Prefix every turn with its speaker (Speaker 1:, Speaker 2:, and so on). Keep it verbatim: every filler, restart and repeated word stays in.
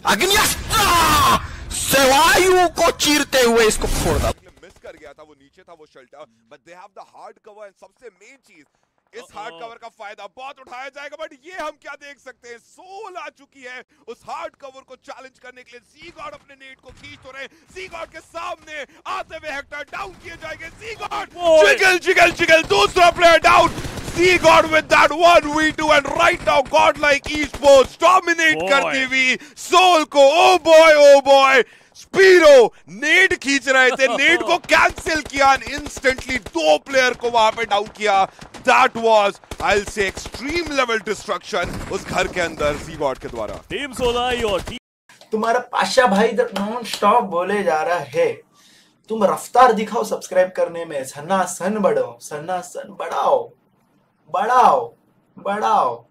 Speaker 1: अग्नियास्त्र से वायु को चीरते हुए इसको फोड़ा।
Speaker 2: मिस कर गया था, वो नीचे था वो shelter, but they have the hard cover. And सबसे मेन चीज, इस हार्ड कवर का फायदा बहुत उठाया जाएगा। बट ये हम क्या देख सकते हैं, सोल आ चुकी है उस हार्ड कवर को चैलेंज करने के लिए। ज़ी-गॉड अपने नेट को खींच तो रहे, ज़ी-गॉड के सामने आते हुए हेक्टर डाउन किए जाएंगे। ज़ी-गॉड जिगल जिगल जिगल, दूसरा प्लेयर डाउन। ज़ी-गॉड with that one v two and right now godlike esports dominate करती हुई सोल को। Oh boy oh boy, Spiro net खींच रहे थे, नेट को कैंसिल किया, इंस्टेंटली दो प्लेयर को वहां पे डाउन किया। That was, I'll say, extreme level destruction उस घर के अंदर ज़ी-गॉड के द्वारा।
Speaker 3: टीम सोलाई और
Speaker 4: तुम्हारा पाशा भाई इधर नॉन स्टॉप बोले जा रहा है, तुम रफ्तार दिखाओ सब्सक्राइब करने में, सन्ना सन बढ़ाओ, सन्ना सन बढ़ाओ, बढ़ाओ, बढ़ाओ।